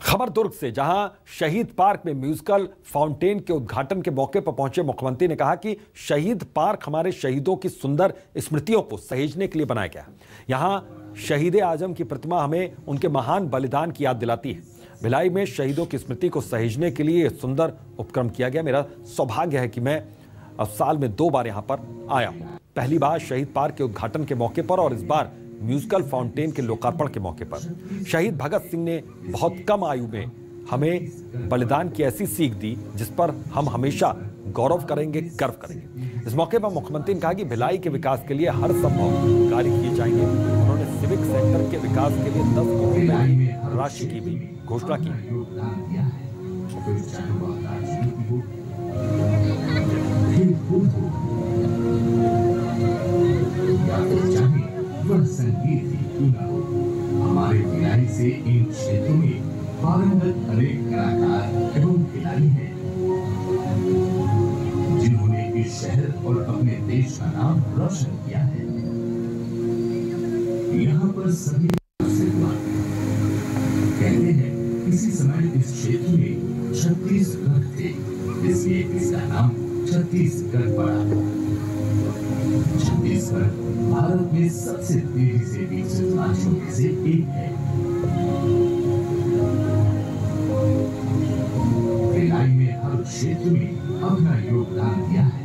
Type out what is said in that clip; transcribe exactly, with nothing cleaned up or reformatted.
खबर दुर्ग से, जहां शहीद पार्क में म्यूजिकल फाउंटेन के उद्घाटन के मौके पर पहुंचे मुख्यमंत्री ने कहा कि शहीद पार्क हमारे शहीदों की सुंदर स्मृतियों को सहेजने के लिए बनाया गया। यहां शहीद आजम की प्रतिमा हमें उनके महान बलिदान की याद दिलाती है। भिलाई में शहीदों की स्मृति को सहेजने के लिए सुंदर उपक्रम किया गया। मेरा सौभाग्य है कि मैं अब साल में दो बार यहां पर आया हूं। पहली बार शहीद पार्क के उद्घाटन के मौके पर और इस बार म्यूजिकल फाउंटेन के लोकार्पण के मौके पर। शहीद भगत सिंह ने बहुत कम आयु में हमें बलिदान की ऐसी सीख दी जिस पर हम हमेशा गौरव करेंगे, गर्व करेंगे। इस मौके पर मुख्यमंत्री ने कहा कि भिलाई के विकास के लिए हर संभव कार्य किए जाएंगे। उन्होंने सिविक सेंटर के विकास के लिए दस करोड़ रुपए की राशि की भी घोषणा की। संगीत ही क्यों न हो, हमारे भिलाई से इन क्षेत्रों में पारंगत अनेक कलाकार एवं खिलाड़ी हैं, जिन्होंने इस शहर और अपने देश का नाम रोशन किया है। यहाँ पर सभी से हुआ। कहते हैं किसी समय इस क्षेत्र में छत्तीसगढ़ थे, इसलिए इसका नाम छत्तीसगढ़ पड़ा। छत्तीसगढ़ भारत में सबसे तेजी से विकसित राज्यों में से एक है। भिलाई में हर क्षेत्र में अपना योगदान दिया है।